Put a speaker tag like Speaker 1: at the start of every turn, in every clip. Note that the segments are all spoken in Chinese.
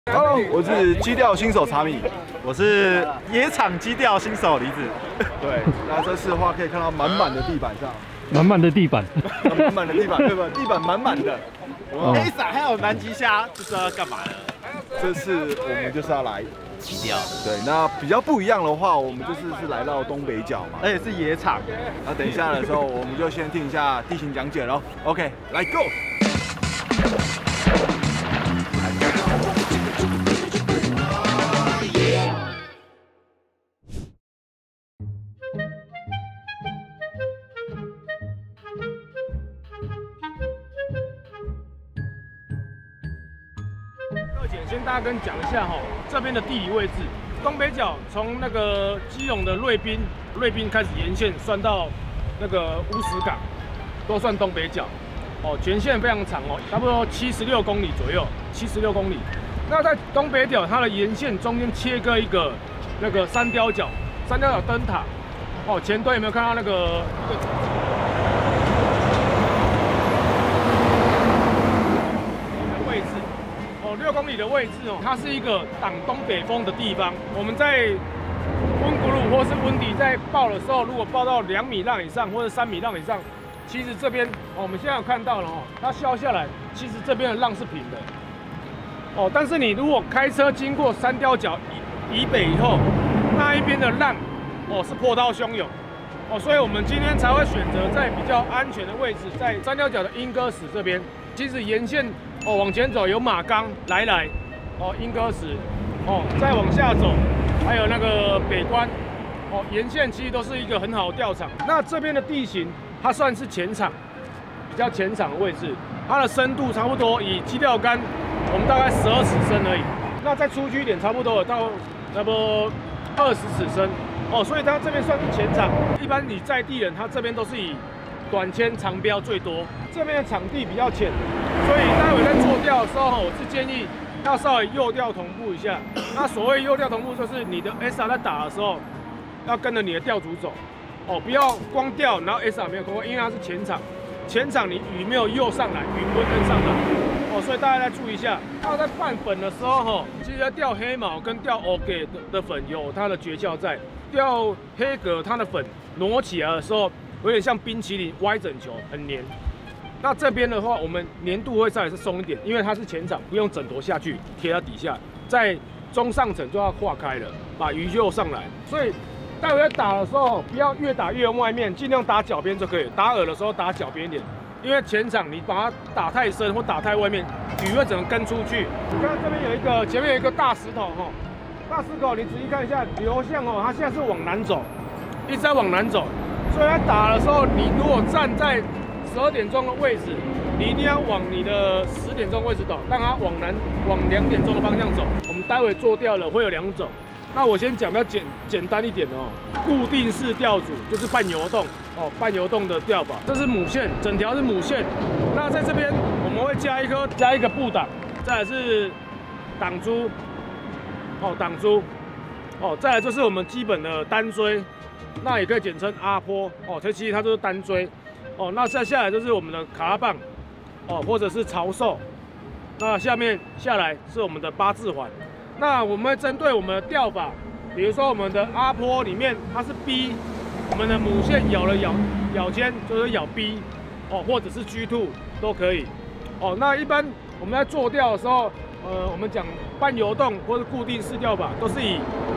Speaker 1: Hello， 我是基钓新手查米，
Speaker 2: 我是野场基钓新手梨子。
Speaker 1: 对，那这次的话可以看到满满的地板上，
Speaker 3: 满满的地板，
Speaker 1: 满满的地板，对吧？地板满满的。
Speaker 2: A 伞还有南极虾，这是要干嘛的？
Speaker 1: 这次我们就是要来
Speaker 2: 基钓。
Speaker 1: 对，那比较不一样的话，我们这次是来到东北角嘛，
Speaker 2: 而且是野场。
Speaker 1: 那等一下的时候，我们就先听一下地形讲解喽。OK， 来 Go。
Speaker 4: 先大家跟讲一下这边的地理位置。东北角从那个基隆的瑞滨开始沿线算到那个乌石港，都算东北角。全线非常长差不多76公里左右，76公里。那在东北角它的沿线中间切割一个那个三貂角灯塔。前端有没有看到那个？6公里的位置它是一个挡东北风的地方。我们在温古鲁或是温迪在抱的时候，如果抱到2米浪以上或者3米浪以上，其实这边我们现在有看到了它削下来，其实这边的浪是平的。但是你如果开车经过三貂角以北以后，那一边的浪是波涛汹涌。所以我们今天才会选择在比较安全的位置，在三貂角的莺歌石这边。其实沿线往前走有马岗、来莺歌石再往下走还有那个北关沿线其实都是一个很好的钓场。那这边的地形它算是前场，比较前场的位置，它的深度差不多以基钓竿我们大概12尺深而已。那再出去一点，差不多有到差不多20尺深所以它这边算是前场。一般你在地人，他这边都是以短签长标最多，这边的场地比较浅，所以待会在做钓的时候，我是建议要稍微诱钓同步一下。那所谓诱钓同步，就是你的 SR 在打的时候，要跟着你的钓组走，不要光钓，然后 SR 没有通过，因为它是前场，前场你鱼没有诱上来，鱼不会跟上来，所以大家再注意一下。那在拌粉的时候，其实在钓黑毛跟钓 OK 的粉有它的诀窍在，钓黑蛤它的粉挪起来的时候。有点像冰淇淋歪整球，很黏。那这边的话，我们粘度会稍微是松一点，因为它是前场，不用整坨下去贴到底下，在中上层就要化开了，把鱼诱上来。所以待会在打的时候，不要越打越往外面，尽量打脚边就可以。打饵的时候打脚边一点，因为前场你把它打太深或打太外面，鱼会整个跟出去。你看这边有一个，前面有一个大石头大石头你仔细看一下流向它现在是往南走，一直在往南走。所以在打的时候，你如果站在12点钟的位置，你一定要往你的10点钟位置走，让它往2点钟的方向走。我们待会做钓了会有2种，那我先讲比较简单一点的固定式钓组就是半游动半游动的钓法，这是母线，整条是母线。那在这边我们会加一个布挡，再来是挡珠挡珠再来就是我们基本的单锥。那也可以简称阿波其实它就是单锥那再下来就是我们的卡拉棒或者是潮兽。那下面下来是我们的8字环。那我们会针对我们的钓法，比如说我们的阿波里面它是 B， 我们的母线咬尖就是咬 B或者是 G2 都可以那一般我们在做钓的时候，我们讲半游动或者固定式钓法都是以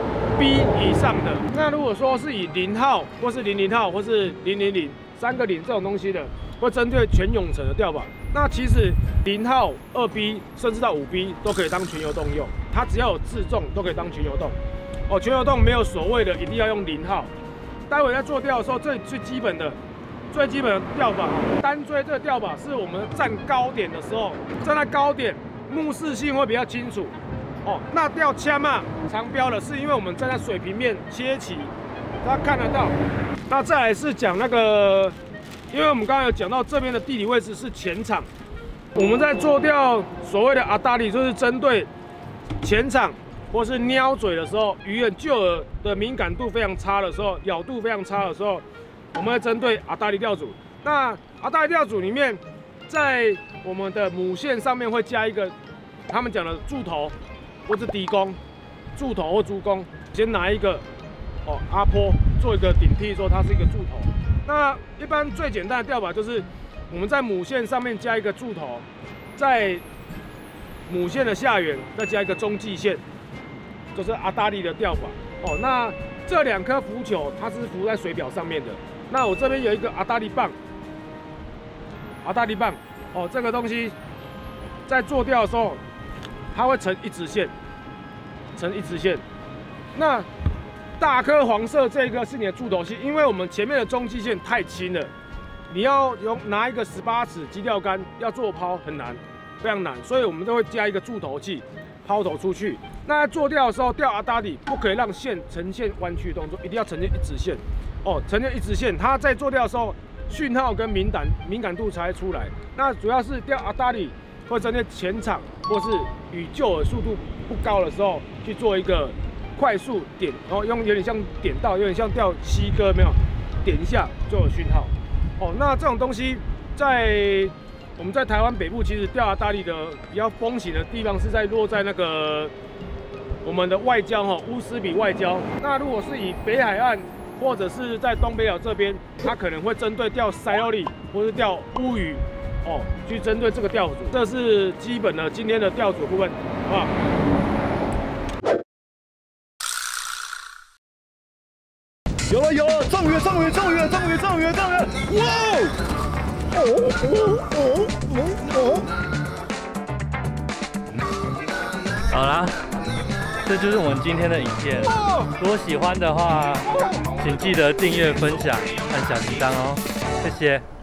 Speaker 4: B 以上的。那如果说是以0号或是00号或是000 3个0这种东西的，会针对全泳程的钓法。那其实0号、2B 甚至到5B 都可以当全游动用，它只要有自重都可以当全游动。全游动没有所谓的一定要用0号。待会在做钓的时候，最基本的钓法，单锥这个钓法是我们站高点的时候，站在高点，目视性会比较清楚。那钓枪长标的是因为我们站在水平面切起，大家看得到。那再来是讲那个，因为我们刚刚有讲到这边的地理位置是前场，我们在做钓所谓的阿达里，就是针对前场或是撩嘴的时候，鱼眼旧饵的敏感度非常差的时候，咬度非常差的时候，我们会针对阿达里钓组。那阿达里钓组里面，在我们的母线上面会加一个他们讲的柱头， 或是低弓、柱头或猪弓，先拿一个阿坡做一个顶替，说它是一个柱头。那一般最简单的钓法就是我们在母线上面加一个柱头，在母线的下缘再加一个中继线，就是阿达利的钓法。那这2颗浮球它是浮在水表上面的。那我这边有一个阿达利棒，这个东西在做钓的时候，它会成一直线，那大颗黄色这个是你的柱头器，因为我们前面的中继线太轻了，你要拿一个18尺击钓竿要做抛很难，非常难，所以我们都会加一个柱头器，抛投出去。那在做钓的时候，钓阿达里不可以让线呈现弯曲动作，一定要呈现一直线。呈现一直线，它在做钓的时候，讯号跟敏感度才会出来。那主要是钓阿达里会针对前场或是与旧饵速度不高的时候去做一个快速点，然后有点像点到，有点像钓西哥，没有点一下就有讯号。那这种东西我们在台湾北部其实钓阿达里的比较风行的地方是落在那个我们的外礁乌斯比外礁。那如果是以北海岸或者是在东北角这边，它可能会针对钓塞欧里或是钓乌鱼去针对这个钓组。这是基本的今天的钓组部分，好不好？
Speaker 1: 有了，中鱼！哇！
Speaker 3: 好啦，这就是我们今天的影片。如果喜欢的话，请记得订阅、分享、按小铃铛哦，谢谢。